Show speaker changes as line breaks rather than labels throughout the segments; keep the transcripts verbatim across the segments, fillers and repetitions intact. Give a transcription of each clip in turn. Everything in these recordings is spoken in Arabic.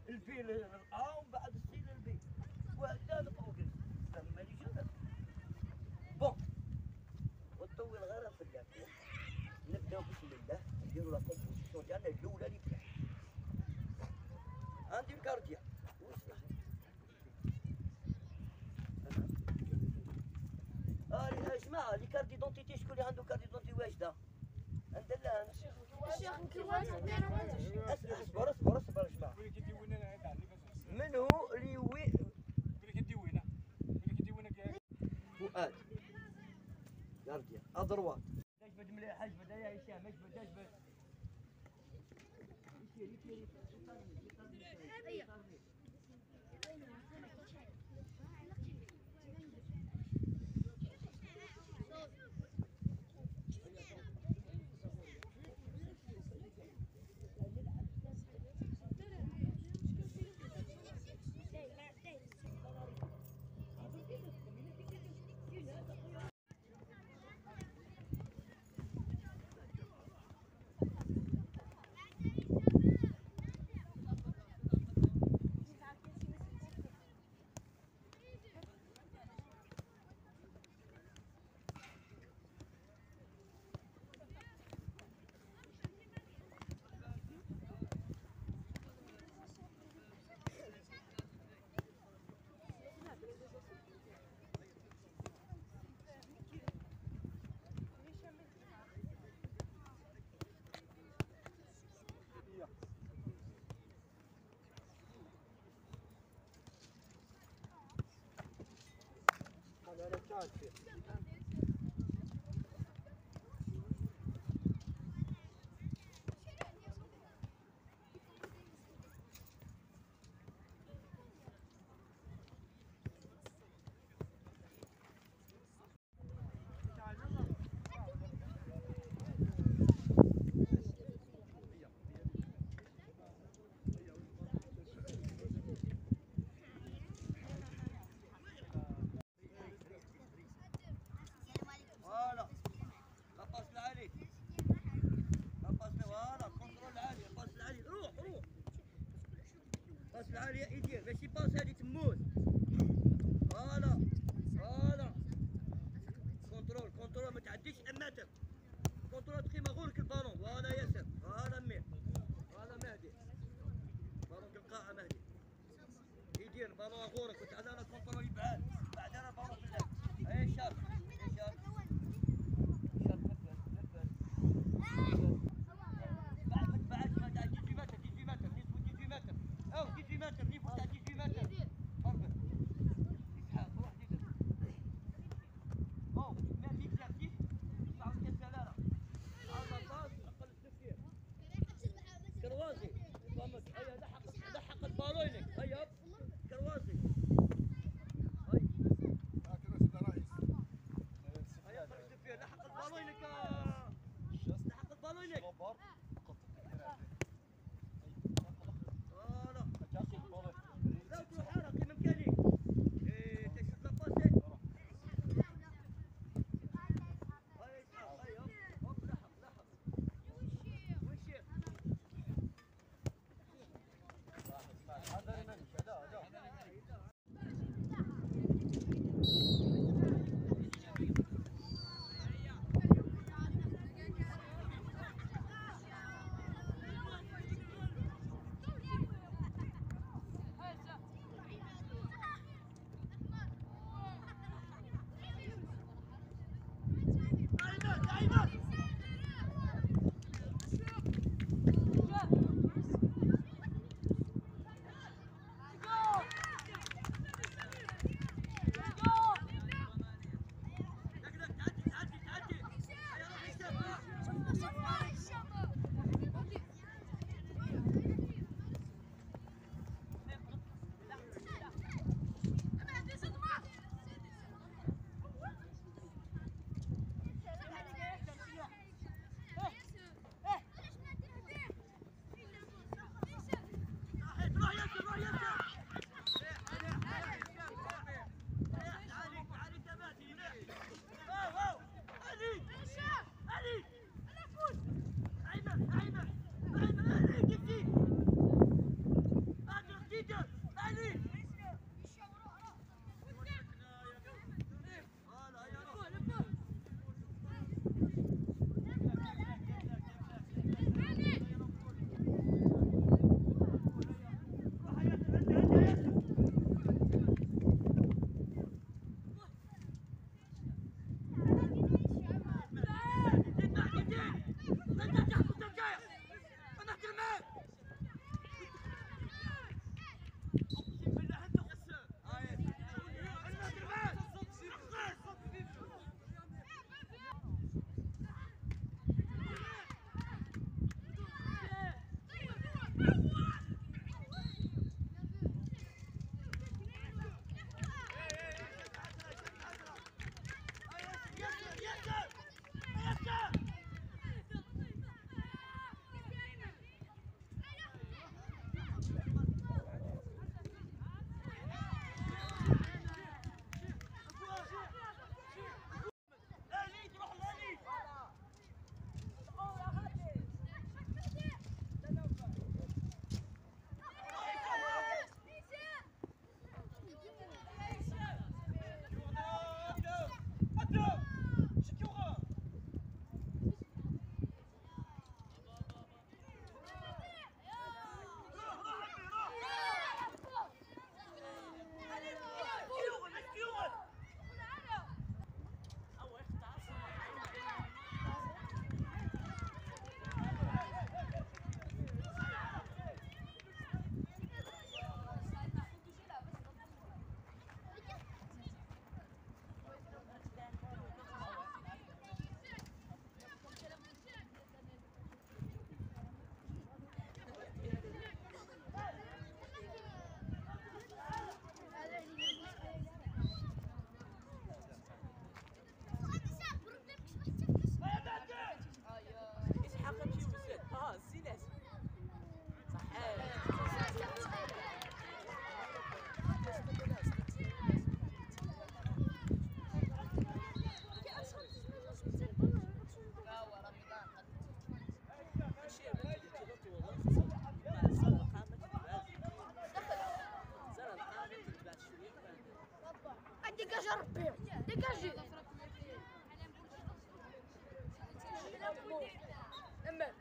الفيل للأ ومن بعد السين للبي وهكذا نبقاو ما ليش هذا بون ونطول غير في اللاكو نبداو بسم الله نديرو لا كومبوزيسيون ديالنا الاولى اللي فيها عندي الكارتيا واش اه يا جماعه لي كارت ديدونتيتي شكون اللي عنده كارت ديدونتيتي واجده عند الله
الشيخ مكيوان
اصبر اصبر اصبر يا جماعه من هو اللي وي فؤاد كارديا ادروات اجبد مليح اجبد يا هشام اجبد اجبد العالية يدير ماشي باس هادي تموت فوالا فوالا كونترول كونترول ما تعديش متر كونترول دقيقة غورك البالون فوالا ياسر فوالا مير فوالا مهدي بالون القاعة مهدي يدير البالون غورك وتعال انا كونترول يبعد بعد انا البالون في اللعب اي شاب اي شاب شاب نفس نفس بعد ما تبعدش ما تعديش متر تجي متر نسبة تجي متر أو تجي متر نيفو تاع تجي متر فرق يسحب روح ديك أو ما ليكزارتيس تعاود كالسلالة عاود باص أقل التفكير كروازي فهمت هيا لحق لحق البالونيك هيا كروازي هاي هاكذا سيدي الرئيس
ربي ديكاجي اما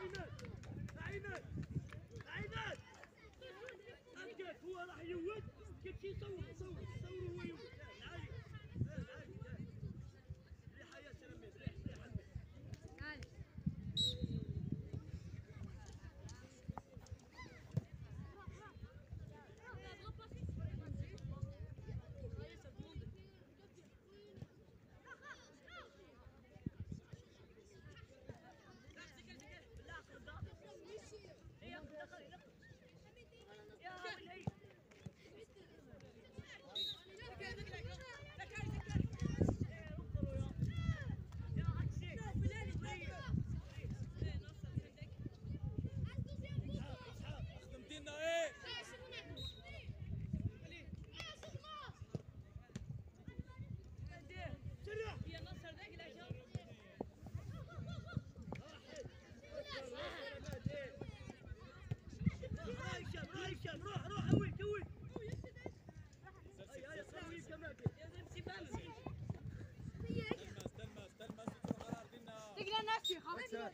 هو راح يود امشي صور صور صور هو يولد العالي العالي ريحه يا سلامي ريح ريح الماء
عالي
روح روح هوي هوي هيا هيا صوي كمان
تلمس تلمس تلمس وتروح على ارضنا
تقلع نفسي خلاص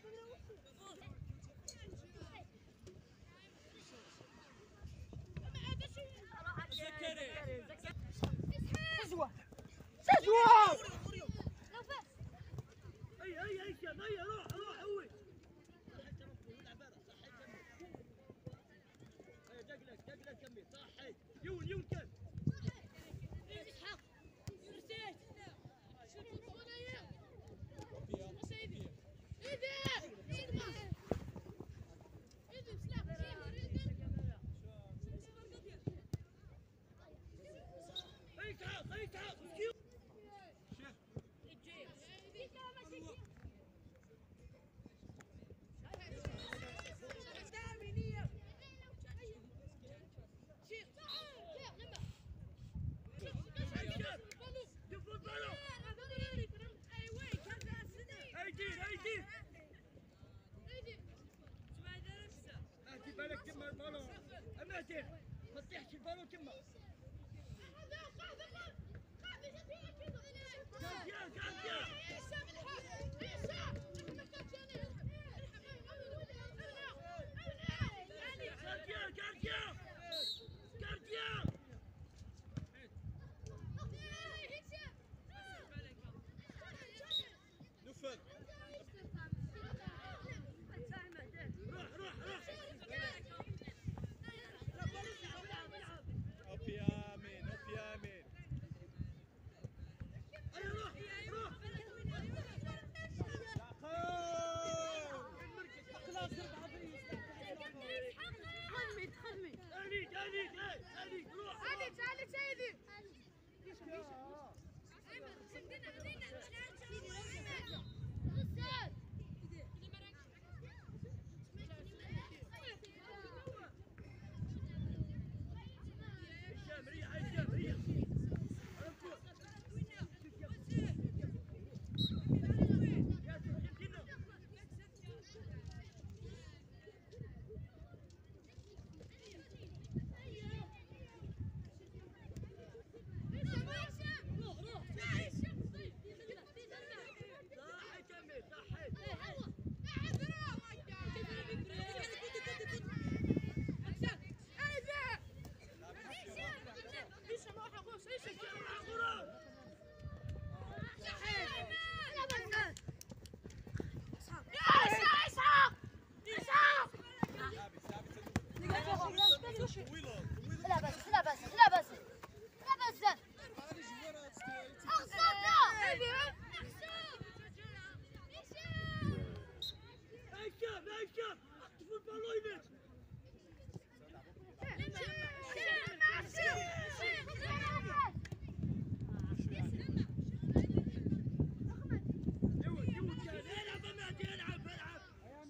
سجوة سجوة
هيا هيا هيا هيا روح روح هوي هيا دقلك دقلك كمل صحي يون يون كم ما تطيحش البالون تما قاعد قاعد
نفذ
روح روح روح
اوب يا امين اوب يا امين
هيا روح روح
خدمي خدمي
انيد انيد انيد روح
علي علي سيدي
هشام ريح هشام ريح
لا بس لا بس لا بس لا بس
هشام هشام اطفوا البالون يبس يود يود كان العب معدي العب العب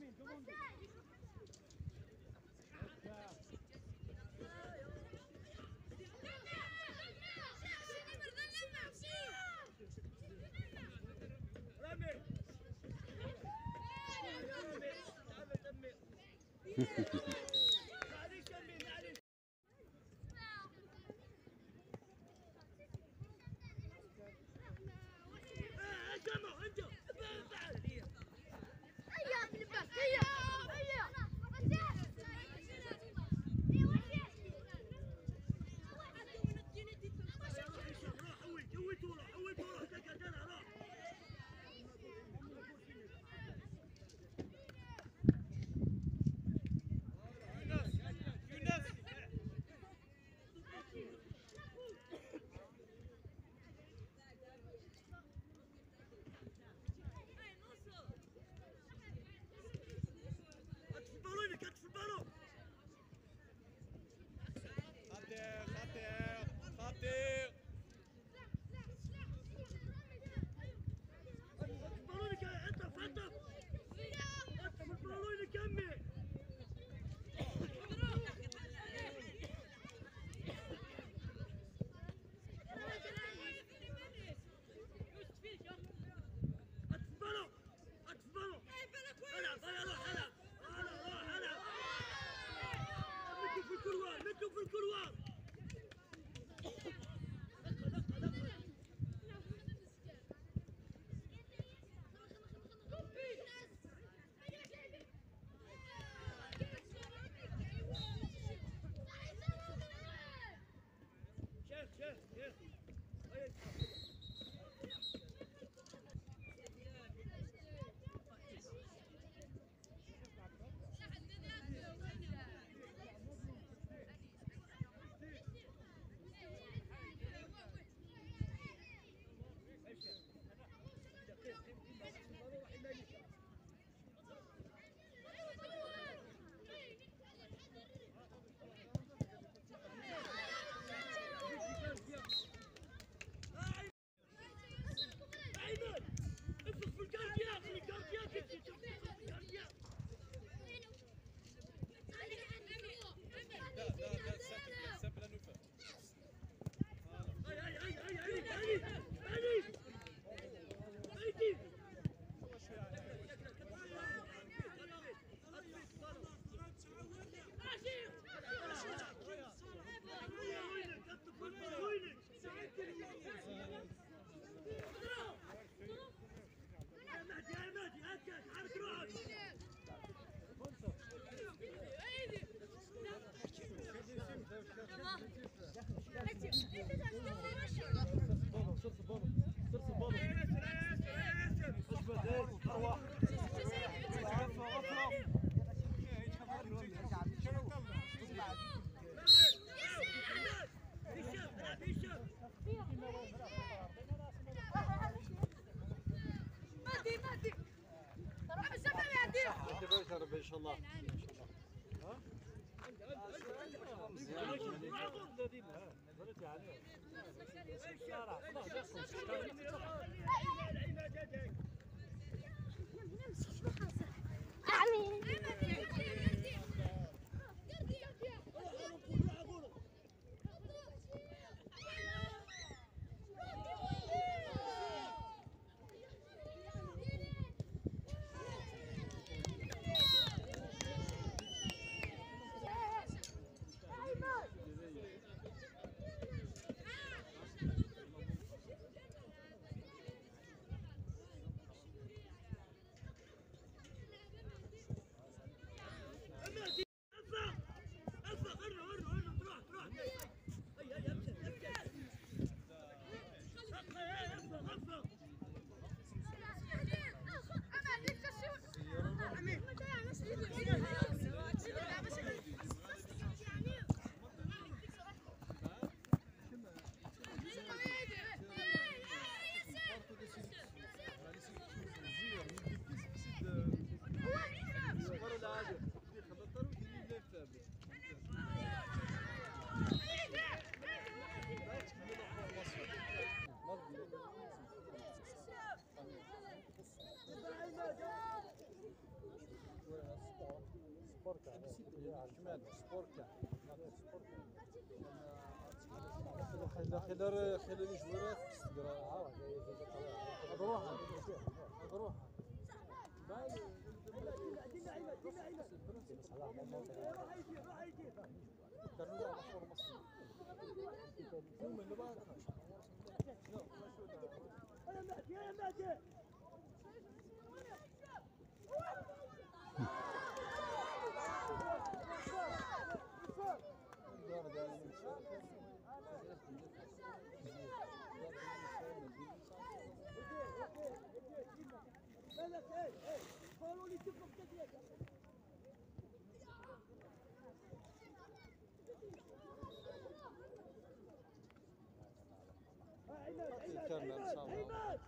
رمي رمي تعال دمي معليش دمي معليش اه جمعوا انتوا تعال هي
هيا لباس هيا هيا
خلال خلال الجوارات اضروها اضروها كان